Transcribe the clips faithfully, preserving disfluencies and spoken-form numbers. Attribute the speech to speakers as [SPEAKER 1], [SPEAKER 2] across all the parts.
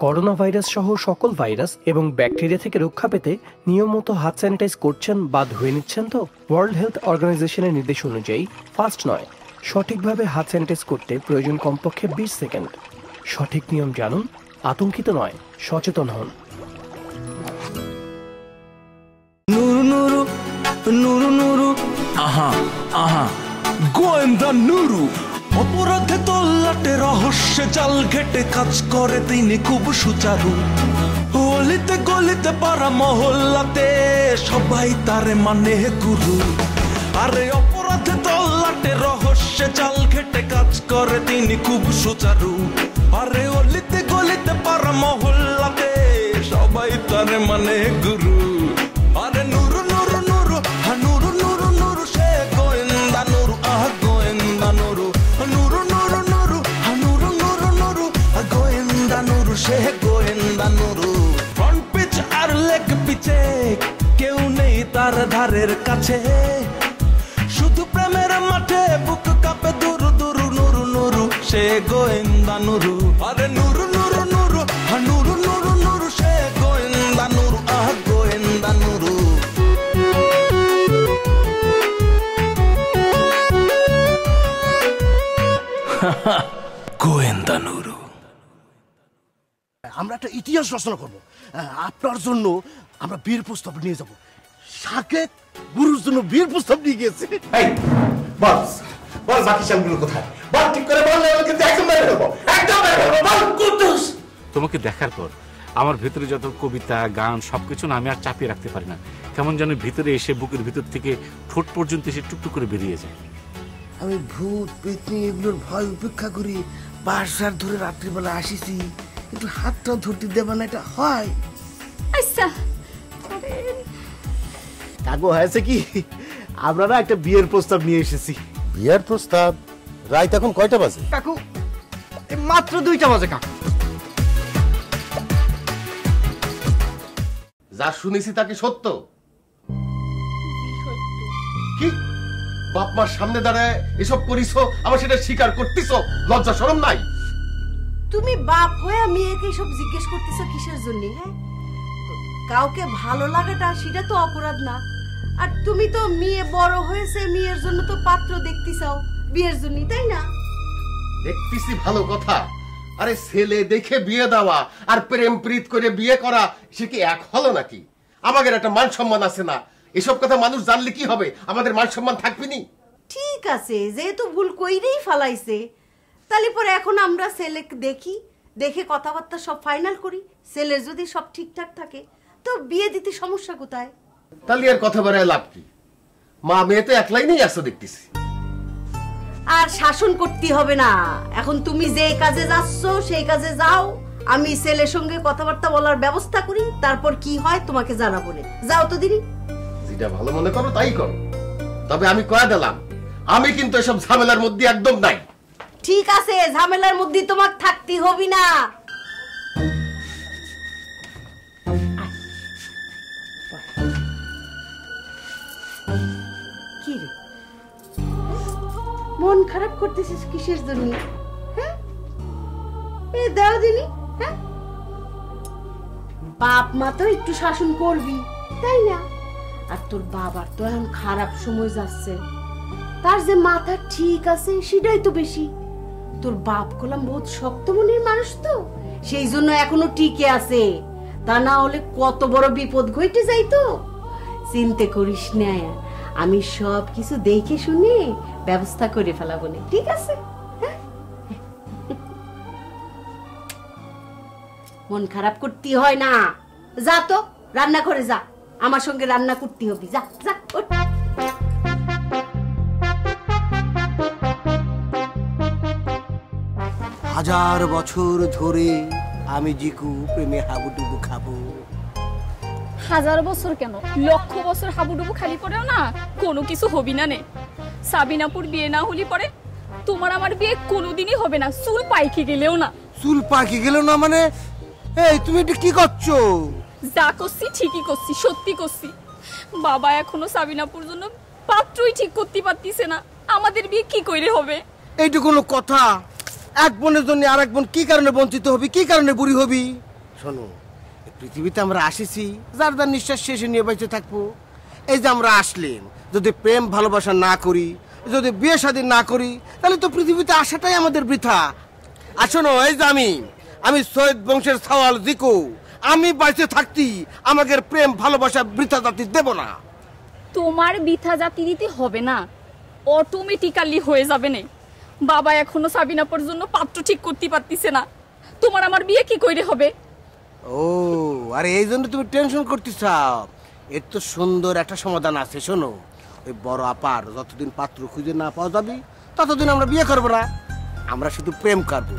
[SPEAKER 1] Corona virus সহ সকল virus এবং ব্যাকটেরিয়া থেকে রক্ষা পেতে নিয়মিত হাত স্যানিটাইজ করছেন বা ধুয়ে নিচ্ছেন তো? ওয়ার্ল্ড হেলথ অর্গানাইজেশনের নির্দেশ অনুযায়ী ফাস্ট নয়, সঠিকভাবে হাত স্যানিটাইজ করতে প্রয়োজন কমপক্ষে বিশ সেকেন্ড। সঠিক নিয়ম জানুন, আতঙ্কিত নয়, সচেতন হন।
[SPEAKER 2] নুরু নুরু নুরু নুরু আহা আহা গোয়েন্দা নুরু, অপরাধে তল্লাটে রহস্যে জাল ঘেটে কাজ করে তিনি খুব সুচারু। অলিতে গলিতে পাড়া মহল্লাতে সবাই তারে মানে গুরু। আরে অপরাধে তল্লাটে রহস্যে জাল ঘেটে কাজ করে তিনি খুব সুচারু। আরে অলিতে গলিতে পাড়া মহল্লাতে সবাই তারে মানে গুরু। আরে নুরু নুরু নুরু হা নুরু নুরু নুরু সে গোয়েন্দা নুরু, আহ গোয়েন্দা নুরু। নুরু নুরু নুরু হা নুরু নুরু নুরু গোয়েন্দা নুরু, সে গোয়েন্দা নুরু। ফ্রন্ট পিচ আর লেগ পিচে কেউ নেই তার ধারের কাছে, শুধু প্রেমের মাঠে বুক কাঁপে দুরু দুরু। নুরু নুরু সে গোয়েন্দা নুরু। আরে নুরু নুরু নুরু হা নুরু নুরু নুরু সে গোয়েন্দা নুরু, আহ গোয়েন্দা নুরু। গোয়েন্দা নুরু।
[SPEAKER 3] আমরা একটা ইতিহাস রচনা করবো। আপনার জন্য আমরা বিয়ের প্রস্তাব নিয়ে যাব। সাকেত গুরুর জন্য বিয়ের প্রস্তাব নিয়ে গেছে।
[SPEAKER 4] বস বল বাকি চালগুলো কোথায়? বল ঠিক করে বললে আমি কিন্তু একদম মেরে ফেলবো, একদম মেরে ফেলবো। বল কুদ্দুস।
[SPEAKER 5] তোমাকে দেখার পর আমার ভেতরে যত কবিতা গান সবকিছু না আমি আর চাপিয়ে রাখতে পারি না। কেমন যেন ভিতরে এসে বুকের ভিতর থেকে ঠোঁট পর্যন্ত এসে টুকটুক করে বেরিয়ে যায়।
[SPEAKER 3] আমি ভূত পেতনি এগুলোর ভয় উপেক্ষা করি বাসার ধরে রাত্রিবেলা আসিছি, একটু হাতটা ধরতে দেবা না? এটা হয়?
[SPEAKER 6] আচ্ছা
[SPEAKER 3] কাকু হয়েছে কি, আমরা না একটা বিয়ের প্রস্তাব নিয়ে এসেছি।
[SPEAKER 4] বিয়ের প্রস্তাব? রাত এখন কয়টা বাজে?
[SPEAKER 7] কাকু মাত্র দুইটা বাজে। কাকু
[SPEAKER 4] যা শুনেছি তা কি সত্য? কি বাপ মার সামনে দাঁড়ায় এসব করিছো, আমার সেটা স্বীকার করতেছো? লজ্জা শরম নাই?
[SPEAKER 6] তুমি বাপ হয়ে মেয়েকে সব জিজ্ঞেস করতেছো কিসের জন্য? হ্যাঁ, কাউকে ভালো লাগাটা সেটা তো অপরাধ না। আর তুমি তো মেয়ে বড় হয়েছে, মেয়ের জন্য তো পাত্র দেখতে চাও বিয়ের জন্য, তাই না?
[SPEAKER 4] দেখতেছি ভালো কথা। আরে ছেলে দেখে বিয়ে দেওয়া আর প্রেম প্রীত করে বিয়ে করা সে কি এক হলো নাকি? আমাদের একটা মান সম্মান আছে না? এসব কথা মানুষ জানলে কি হবে? আমাদের মান সম্মান থাকবে নি?
[SPEAKER 6] ঠিক আছে, যেহেতু ভুল কইরেই ফালাইছে, তাহলে পরে এখন আমরা ছেলে দেখি, দেখে কথাবার্তা সব ফাইনাল করি। ছেলের যদি সব ঠিকঠাক থাকে তো বিয়ে দিতে সমস্যা কোথায়?
[SPEAKER 4] তাহলে আর কথা বাড়ায় লাভ কি? মা মেয়ে তো একলাই নেই আসো দেখতেছি।
[SPEAKER 6] আর শাসন করতে হবে না। এখন তুমি যে কাজে যাচ্ছ সেই কাজে যাও, আমি ছেলের সঙ্গে কথাবার্তা বলার ব্যবস্থা করি, তারপর কি হয় তোমাকে জানাবো। যাও তো দিদি।
[SPEAKER 4] যেটা ভালো মনে করো তাই করো, তবে আমি কয়া দিলাম আমি কিন্তু এসব ঝামেলার মধ্যে একদম নাই।
[SPEAKER 6] ঠিক আছে, ঝামেলার মধ্যে তোমাকে থাকতে হবে না। কি রে, মন খারাপ করতেছিস কিসের জন্য? হ্যাঁ, এই দাও দিনি। হ্যাঁ, বাপ মা তো একটু শাসন করবি, তাই না? আর তোর বাবার তো এখন খারাপ সময় যাচ্ছে, তার যে মাথা ঠিক আছে সেটাই তো বেশি। তোর বাপ কলাম বহুত শক্ত মনের মানুষ, তো সেই জন্য এখনো টিকে আছে। তা না হলে কত বড় বিপদ ঘটে যাইতো। চিন্তা করিস না, আমি সব কিছু দেখে শুনে ব্যবস্থা করে ফেলাবো না, ঠিক আছে? মন খারাপ করতে হয় না। যা তো রান্না করে যা, আমার সঙ্গে রান্না করতে হবে। যা যা।
[SPEAKER 3] হাজার বছর ধরে আমি জিকু প্রেমে হাবুডুবু খাবো।
[SPEAKER 8] হাজার বছর কেন, লক্ষ বছর হাবুডুবু খালি পরেও না কোনো কিছু হবি না নে। সাবিনাপুর বিয়ে না হলি পরে তোমার আমার বিয়ে কোনোদিনই হবে না, চুল পাইকে গেলেও না।
[SPEAKER 3] চুল পাকি গেল না মানে? এই তুমি এটা কি করছো?
[SPEAKER 8] যা করছি ঠিকই করছি, সত্যি করছি। বাবা এখনো সাবিনাপুর জন্য পাত্রই ঠিক করতে পারতিছে না, আমাদের বিয়ে কি করে হবে?
[SPEAKER 3] এইটা কোনো কথা? এক বোনের জন্য আর এক বোন কি কারণে বঞ্চিত হবি, কি কারণে বুড়ি হবি? শোনো, পৃথিবীতে আমরা আসিছি যার যার নিঃশ্বাস শেষে নিয়ে বেঁচে থাকবো। এই যে আমরা আসলেন, যদি প্রেম ভালোবাসা না করি, যদি বিয়ে শাদী না করি, তাহলে তো পৃথিবীতে আসাটাই আমাদের বৃথা। আর শোনো, এই যে আমি আমি সৈয়দ বংশের সওয়াল জিকু, আমি বেঁচে থাকতি আমাদের প্রেম ভালোবাসা বৃথা জাতি দেব না।
[SPEAKER 8] তোমার বৃথা জাতি দিতে হবে না, অটোমেটিক্যালি হয়ে যাবে না। বাবা এখনো সাবিনাপুর জন্য পাত্র ঠিক করতে পারতিছে না, তোমার আমার বিয়ে কি কইরে হবে?
[SPEAKER 3] ও আরে এই জন্য তুমি টেনশন করতেছ? এর তো সুন্দর একটা সমাধান আছে। শোনো, ওই বড় আপার যতদিন পাত্র খুঁজে না পাওয়া যাবে ততদিন আমরা বিয়ে করবো না, আমরা শুধু প্রেম করবো।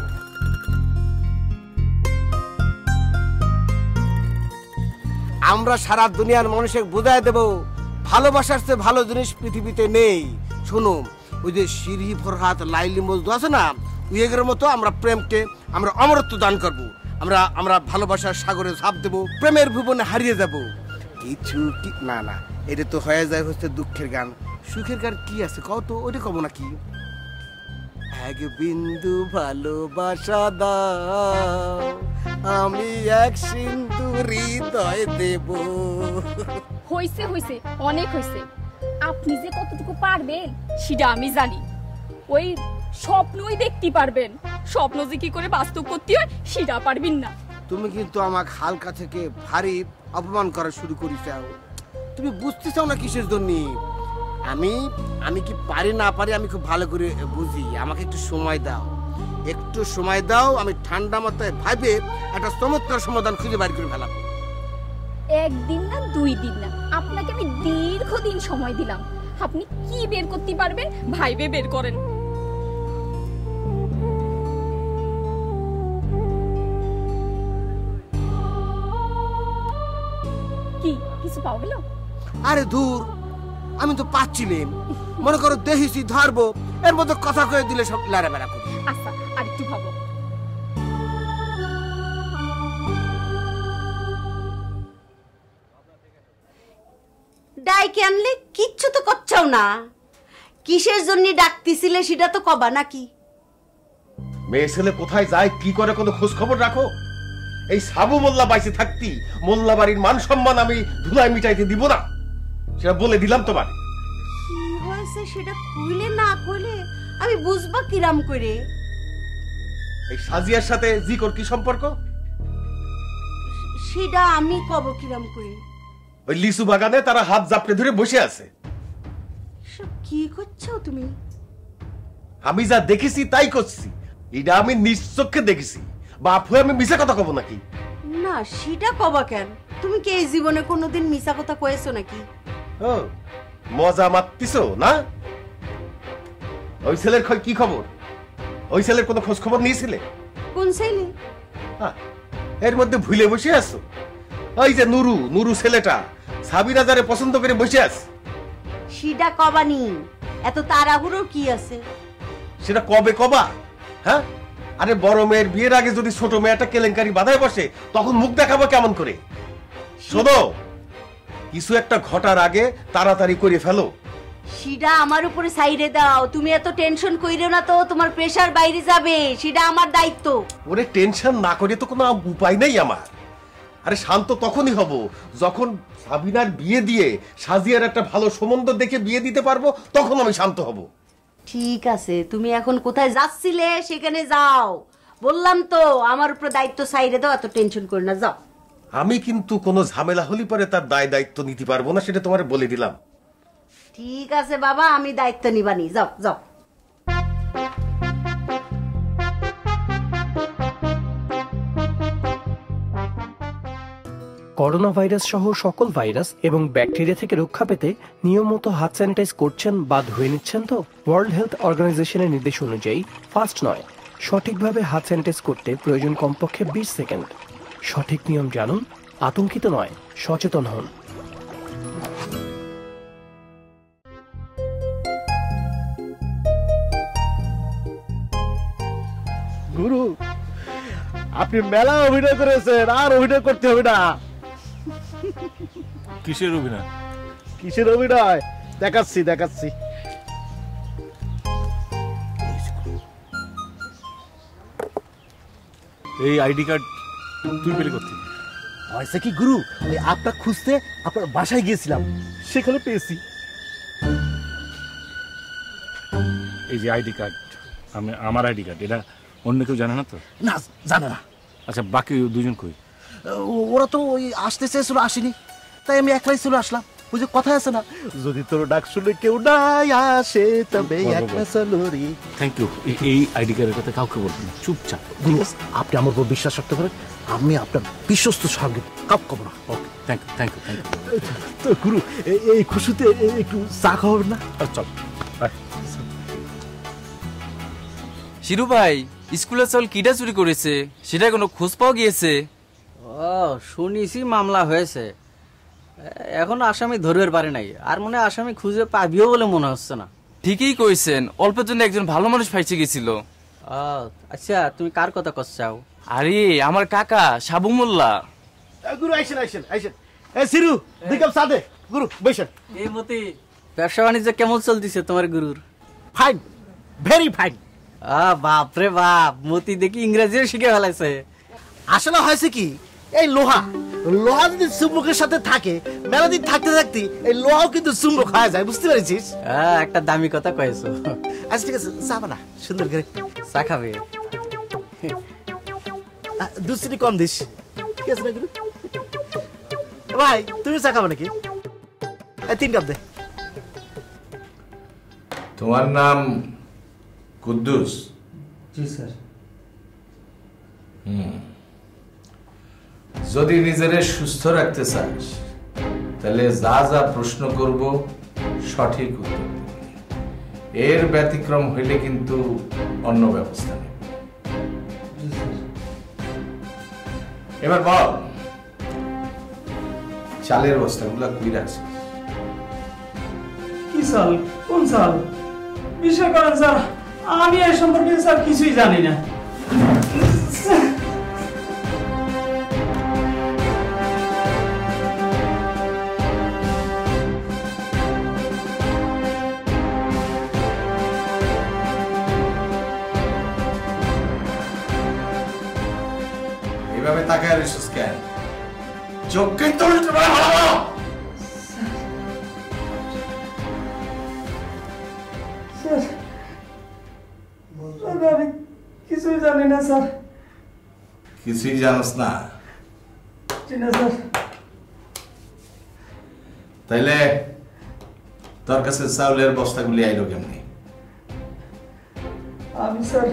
[SPEAKER 3] আমরা সারা দুনিয়ার মানুষকে বুঝাই দেব ভালোবাসার চেয়ে ভালো জিনিস পৃথিবীতে নেই। শোনো, ওই যে সিরহি ফরহাদ লাইলি মজদু আছে না, উইয়েগের মতো আমরা প্রেমকে আমরা অমরত্ব দান করব। আমরা আমরা ভালোবাসার সাগরে ঝাঁপ দেব, প্রেমের ভুবনে হারিয়ে যাব। কিছু কি না না, এটা তো হয়ে যায় হচ্ছে দুঃখের গান। সুখের গান কি আছে কত, ওইটা কব নাকি? এক বিন্দু ভালোবাসা দাও, আমি এক সিন্ধু হৃদয় দেব।
[SPEAKER 8] হইছে হইছে, অনেক হইছে। আপনি যে কতটুকু পারবেন সেটা আমি জানি। ওই স্বপ্নই দেখতে পারবেন, স্বপ্ন যে কি করে বাস্তব করতে হয় সেটা পারবেন না।
[SPEAKER 3] তুমি কিন্তু আমাকে হালকা থেকে ভারী অপমান করা শুরু করিসাও। তুমি বুঝতে চাও না কিসের জন্য? আমি আমি কি পারি না পারি আমি খুব ভালো করে বুঝি। আমাকে একটু সময় দাও, একটু সময় দাও, আমি ঠান্ডা মাথায় ভাবে একটা চমৎকার সমাধান খুঁজে বের করে ফেলাবো।
[SPEAKER 8] একদিন না দুই দিন না, আপনাকে আমি দীর্ঘদিন সময় দিলাম। আপনি কি বের করতে পারবেন ভাইবে বের করেন। কি কিছু পাও গেল?
[SPEAKER 3] আরে দূর, আমি তো পাচ্ছিলাম। মনে করো দেখিছি ধরবো, এর মধ্যে কথা কয়ে দিলে সব লাড়াবেড়া করি।
[SPEAKER 8] আচ্ছা আর একটু ভাবো।
[SPEAKER 6] ডাইকে আনলে কিচ্ছু তো করছাও না, কিসের জন্য ডাকতেছিলে সেটা তো কবা নাকি?
[SPEAKER 4] মেয়ে ছেলে কোথায় যায় কি করে কোনো খোঁজ খবর রাখো? এই সাবু মোল্লা বাইসে থাকতি মোল্লা বাড়ির মান সম্মান আমি ধুলায় মিটাইতে দিব না, সেটা বলে দিলাম তোমার।
[SPEAKER 6] কি হয়েছে সেটা কইলে না কইলে আমি বুঝবা কিরাম করে?
[SPEAKER 4] এই সাজিয়ার সাথে জিকর কি সম্পর্ক?
[SPEAKER 6] সেটা আমি কব কিরাম করে?
[SPEAKER 4] ওই লিচু বাগানে তারা হাত জাপড়ে ধরে বসে আছে।
[SPEAKER 6] সব কি করছো তুমি?
[SPEAKER 4] আমি যা দেখেছি তাই করছি, এটা আমি নিজ চোখে দেখেছি। বাপ হয়ে আমি মিছা কথা কব নাকি?
[SPEAKER 6] না সেটা কবা কেন? তুমি কি এই জীবনে কোনোদিন মিছা কথা কয়েছো নাকি?
[SPEAKER 4] ও মজা মারতিছো না? ওই ছেলের কি খবর? ওই ছেলের কোনো খোঁজ খবর নিয়েছিলে?
[SPEAKER 6] কোন ছেলে?
[SPEAKER 4] এর মধ্যে ভুলে বসে আছো। ওই যে নুরু নুরু ছেলেটা সাবিনা যারে পছন্দ করে বসে আছে।
[SPEAKER 6] সেটা কবানি, এত তাড়াহুড়ো কি আছে?
[SPEAKER 4] সেটা কবে কবা? হ্যাঁ, আরে বড় মেয়ের বিয়ের আগে যদি ছোট মেয়েটা কেলেঙ্কারি বাধায় বসে তখন মুখ দেখাবো কেমন করে? শোনো, কিছু একটা ঘটার আগে তাড়াতাড়ি করে ফেলো।
[SPEAKER 6] সেটা আমার উপরে সাইডে দাও, তুমি এত টেনশন কইরো না তো, তোমার প্রেসার বাইরে যাবে, সেটা আমার দায়িত্ব।
[SPEAKER 4] ওরে টেনশন না করে তো কোনো উপায় নেই আমার। আরে শান্ত তখনই হব যখন সাবিনার বিয়ে দিয়ে সাজিয়ার একটা ভালো সম্বন্ধ দেখে বিয়ে দিতে পারবো, তখন আমি শান্ত হব।
[SPEAKER 6] ঠিক আছে, তুমি এখন কোথায় যাচ্ছিলে সেখানে যাও। বললাম তো আমার উপরে দায়িত্ব সাইডে দাও, এত টেনশন করো না, যাও।
[SPEAKER 4] আমি কিন্তু কোনো ঝামেলা হলে পরে তার দায় দায়িত্ব নিতে পারবো না, সেটা তোমার বলে দিলাম।
[SPEAKER 6] ঠিক আছে বাবা, আমি দায়িত্ব নিবানি, যাও যাও।
[SPEAKER 1] করোনা ভাইরাস সহ সকল ভাইরাস এবং ব্যাকটেরিয়া থেকে রক্ষা পেতে নিয়মিত হাত স্যানিটাইজ করছেন বা ধুয়ে নিচ্ছেন তো? ওয়ার্ল্ড হেলথ অর্গানাইজেশনের নির্দেশ অনুযায়ী ফাস্ট নয়, সঠিকভাবে হাত স্যানিটাইজ করতে প্রয়োজন কমপক্ষে বিশ সেকেন্ড। সঠিক নিয়ম জানুন, আতঙ্কিত নয়, সচেতন হন।
[SPEAKER 7] গুরু, আপনি মেলা অভিনয় করেছেন, আর অভিনয় করতে হবে না।
[SPEAKER 5] কিসের অভিনয়?
[SPEAKER 7] কিসের অভিনয় দেখাচ্ছি দেখাচ্ছি
[SPEAKER 5] এই আইডি কার্ড তুই পেলি করতে
[SPEAKER 7] হয়েছে কি গুরু, ওই আপনার খুঁজতে আপনার বাসায় গিয়েছিলাম, সেখানে পেয়েছি।
[SPEAKER 5] এই যে আইডি কার্ড, আমি আমার আইডি কার্ড, এটা অন্য কেউ জানে না তো?
[SPEAKER 7] না, জানে না।
[SPEAKER 5] আচ্ছা, বাকি দুজন কই?
[SPEAKER 7] ও- ওরা তো ওই আসতে চেয়েছিল, আসেনি, তাই আমি একলাই চলে আসলাম। ওই যে কথা আছে না, যদি তোর ডাক শুনে কেউ নাই আসে তবে একলা চলো রে।
[SPEAKER 5] Thank you. এই আইডি কার্ডের কথা কাউকে বলবেন না, চুপচাপ।
[SPEAKER 7] গুরু, আপনি আমার উপর বিশ্বাস রাখতে পারেন, আমি আপনার বিশ্বস্ত সঙ্গীত কাপ কব না।
[SPEAKER 5] Okay, thank you, thank you, thank you.
[SPEAKER 7] তো গুরু, এ- এই খুশিতে এ- একটু চা খাওয়াবেন না?
[SPEAKER 5] চল।
[SPEAKER 9] শিরু ভাই, স্কুলের চাউল কিটা চুরি করেছে সেটা কোনো খোঁজ পাওয়া গিয়েছে?
[SPEAKER 10] ও শুনিছি মামলা হয়েছে, এখন আসামি ধরবে পারে নাই, আর মনে হয় আসামি খুঁজে পাবিও বলে মনে হচ্ছে না।
[SPEAKER 9] ঠিকই কইছেন, অল্পের জন্য একজন ভালো মানুষ ফাইসে গেছিল।
[SPEAKER 10] ও আচ্ছা, তুমি কার কথা করছাও?
[SPEAKER 9] আরে আমার কাকা সাবু মোল্লা।
[SPEAKER 7] গুরু আইসেন আইসেন আইসেন। এ সিরু, দুই কাপ চা দে। গুরু বসেন।
[SPEAKER 10] এই মতি, ব্যবসা বাণিজ্য কেমন চলতেছে তোমার গুরুর?
[SPEAKER 7] Fine, very fine.
[SPEAKER 10] আ বাপ রে বাপ, মতি দেখি ইংরেজিও শিখে ফেলাইছে।
[SPEAKER 7] আসলে হয়েছে কি, এই লোহা লোহা যদি চুম্বকের সাথে থাকে, মেলা দিন থাকতে থাকতে এই লোহাও কিন্তু চুম্বক হয়ে যায়, বুঝতে পেরেছিস?
[SPEAKER 10] হ্যাঁ, একটা দামি কথা কয়েছো।
[SPEAKER 7] আচ্ছা ঠিক আছে, চা বানা সুন্দর করে।
[SPEAKER 10] চা খাবে?
[SPEAKER 7] দু চিনি কম দিস, ঠিক আছে না গুরু? ভাই তুমি চা খাবে নাকি? এই তিন কাপ দে।
[SPEAKER 11] তোমার নাম কুদ্দুস?
[SPEAKER 10] জি স্যার।
[SPEAKER 11] হুম, যদি নিজেরে সুস্থ রাখতে চাস তাহলে যা যা প্রশ্ন করব সঠিক উত্তর দিবি। এর ব্যতিক্রম হইলে কিন্তু অন্য ব্যবস্থা নেব। এবার বল, চালের বস্তাগুলা কই রাখছিস?
[SPEAKER 12] কি চাল? কোন চাল? বিষয় করেন স্যার, আমি এই সম্পর্কে স্যার কিছুই জানি না।
[SPEAKER 11] এভাবে তাকায় রইছিস কেন? চোখকে তুলতে পারো?
[SPEAKER 12] আমি কিছুই জানি না স্যার।
[SPEAKER 11] কিছুই জানোস না?
[SPEAKER 12] জি না স্যার।
[SPEAKER 11] তাইলে তোর কাছে চাউলের বস্তাগুলি আইলো কেমনি?
[SPEAKER 12] আমি স্যার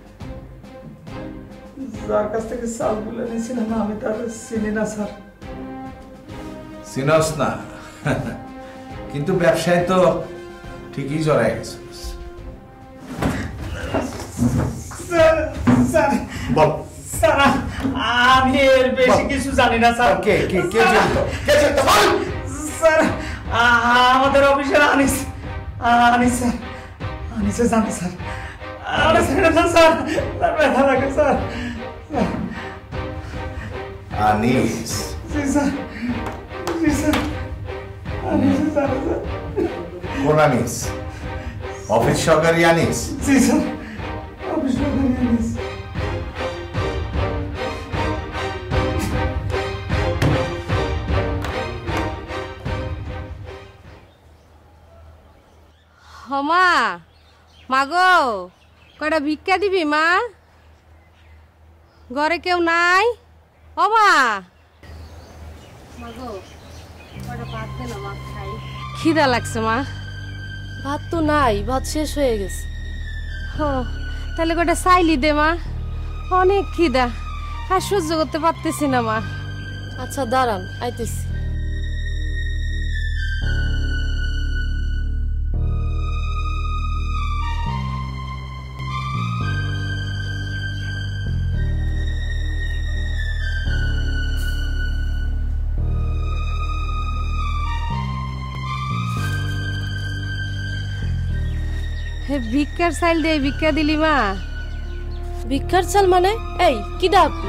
[SPEAKER 12] যার কাছ থেকে চালগুলো নিয়েছিলাম আমি তার চিনি না স্যার।
[SPEAKER 11] চিনস না? কিন্তু ব্যবসায় তো ঠিকই জড়াই গেছে।
[SPEAKER 12] স্যার স্যার
[SPEAKER 11] বল।
[SPEAKER 12] স্যার আমি এর বেশি কিছু জানি না স্যার।
[SPEAKER 11] কে কে কে জানতো? কে জানতো বল?
[SPEAKER 12] স্যার আমাদের অফিসের আনিস আনিস স্যার আনিসে জানতো স্যার। আনিস না স্যার, স্যার ব্যথা লাগে স্যার।
[SPEAKER 11] আনিস?
[SPEAKER 12] জি স্যার, জি স্যার, আনিসে জানে স্যার।
[SPEAKER 11] কোন আনিস? অফিস সহকারী আনিস?
[SPEAKER 12] জি স্যার, অফিস সহকারী আনিস।
[SPEAKER 6] মা, মাগো কয়টা ভিক্ষা দিবি মা? ঘরে কেউ নাই? ও মা, মাগো কয়টা ভাত দে না মা খাই। খিদা লাগছে মা।
[SPEAKER 13] ভাত তো নাই, ভাত শেষ হয়ে গেছে।
[SPEAKER 6] ও তাহলে কয়টা চাইলি দে মা, অনেক খিদা, আর সহ্য করতে পারতেছি না মা।
[SPEAKER 13] আচ্ছা দাঁড়ান, আইতেছি।
[SPEAKER 6] ভিক্ষার চাইল দে, ভিক্ষা দিলি মা?
[SPEAKER 13] ভিক্ষার চাল মানে? এই কিডা আপনি?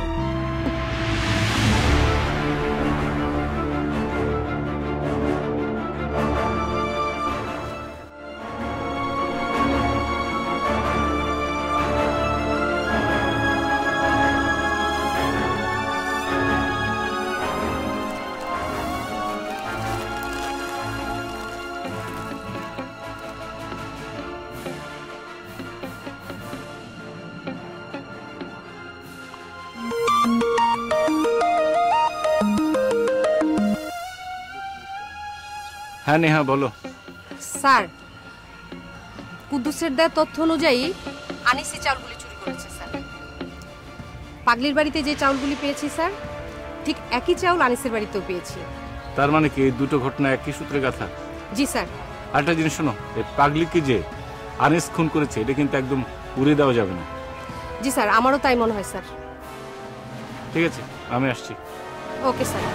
[SPEAKER 5] হ্যাঁ নেহা বলো।
[SPEAKER 14] স্যার, কুদ্দুসের দেওয়া তথ্য অনুযায়ী আনিসি চাউলগুলি চুরি করেছে স্যার। পাগলির বাড়িতে যে চাউলগুলি পেয়েছি স্যার, ঠিক একই চাউল আনিসের বাড়িতেও পেয়েছি।
[SPEAKER 5] তার মানে কি এই দুটো ঘটনা একই সূত্রে গাথা?
[SPEAKER 14] জি স্যার।
[SPEAKER 5] আরেকটা জিনিস শোনো, এই পাগলিকে যে আনিস খুন করেছে এটা কিন্তু একদম উড়ে দেওয়া যাবে না।
[SPEAKER 14] জি স্যার, আমারও তাই মনে হয় স্যার।
[SPEAKER 5] ঠিক আছে, আমি আসছি।
[SPEAKER 14] Okay sir.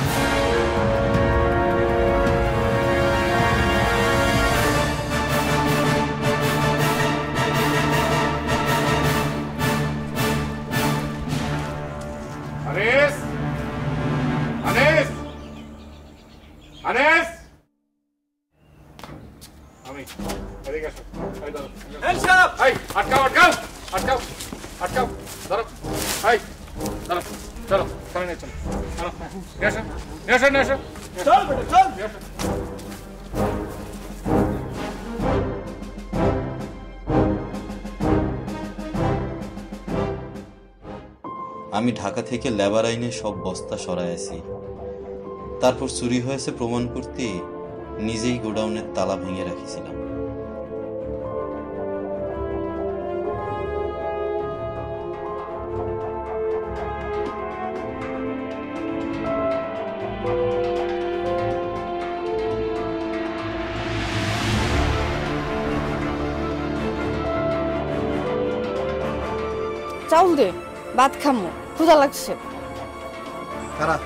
[SPEAKER 5] আনিস, আনিস, আনিস, আমি এদিকে আসো। এই ধরো। এই সাহেব, এই আটকাও, আটকাও, আটকাও, আটকাও, ধরো, এই ধরো, চলো, সামনে নিয়ে চলো, চলো, নিয়ে আসো, নিয়ে আসো, নিয়ে আসো, চল বেটা, চল, নিয়ে আসো।
[SPEAKER 15] আমি ঢাকা থেকে লেবার আইনে সব বস্তা সরাইছি, তারপর চুরি হয়েছে প্রমাণ করতে নিজেই গোডাউনের তালা ভেঙে রাখিছিলাম।
[SPEAKER 14] চাউল দে, ভাত খামো, ক্ষুধা লাগছে।
[SPEAKER 7] কারা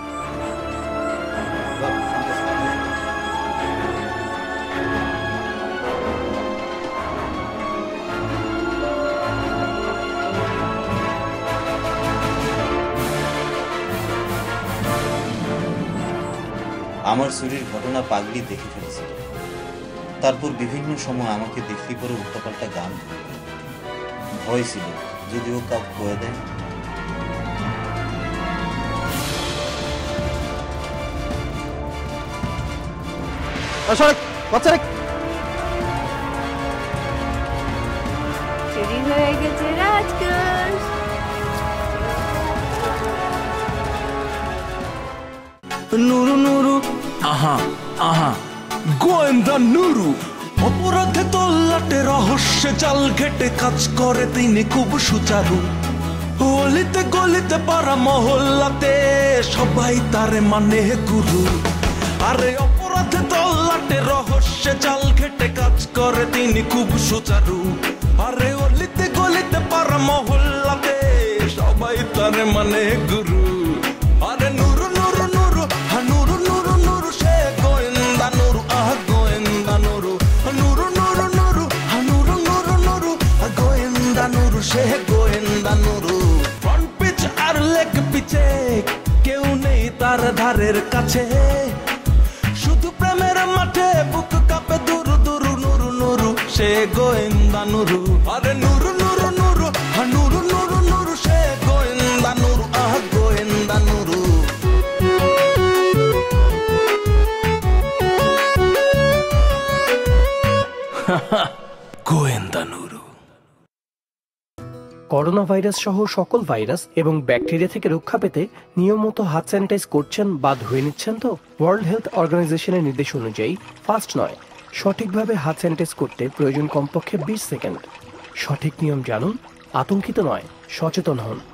[SPEAKER 15] আমার চুরির ঘটনা পাগলি দেখে ফেলেছিল, তারপর বিভিন্ন সময় আমাকে দেখলি পরে উল্টাপাল্টা গান ধরল। ভয় ছিল যদি ও কাউকে কয়ে দেয়।
[SPEAKER 14] চুরি হয়ে গেছে রাজকোষ।
[SPEAKER 2] নুরু নুরু, আহা আহা, গোয়েন্দা নুরু। অপরাধে তল্লাটে রহস্যে জাল ঘেটে কাজ করে তিনি খুব সুচারু। অলিতে গলিতে পাড়া মহল্লাতে সবাই তারে মানে গুরু। আরে অপরাধে তল্লাটে রহস্যে জাল ঘেটে কাজ করে তিনি খুব সুচারু। আরে অলিতে গলিতে পাড়া মহল্লাতে সবাই তারে মানে গুরু। আরে নুরু নুরু নুরু, হা নুরু নুরু নুরু, সে গোয়েন্দা নুরু, আহ গোয়েন্দা নুরু। নুরু নুরু নুরু, হা নুরু নুরু নুরু, গোয়েন্দা নুরু, সে গোয়েন্দা নুরু। ফ্রন্ট পিচ আর লেগ পিচে কেউ নেই তার ধারের কাছে, শুধু প্রেমের মাঠে বুক কাঁপে দুরু দুরু। নুরু নুরু, সে গোয়েন্দা নুরু। আরে নুরু নুরু নুরু, হা নুরু নুরু নুরু, সে গোয়েন্দা নুরু, আহ গোয়েন্দা নুরু। গোয়েন্দা নুরু।
[SPEAKER 1] করোনা ভাইরাস সহ সকল ভাইরাস এবং ব্যাকটেরিয়া থেকে রক্ষা পেতে নিয়মিত হাত স্যানিটাইজ করছেন বা ধুয়ে নিচ্ছেন তো? ওয়ার্ল্ড হেলথ অর্গানাইজেশনের নির্দেশ অনুযায়ী ফাস্ট নয়, সঠিকভাবে হাত স্যানিটাইজ করতে প্রয়োজন কমপক্ষে বিশ সেকেন্ড। সঠিক নিয়ম জানুন, আতঙ্কিত নয়, সচেতন হন।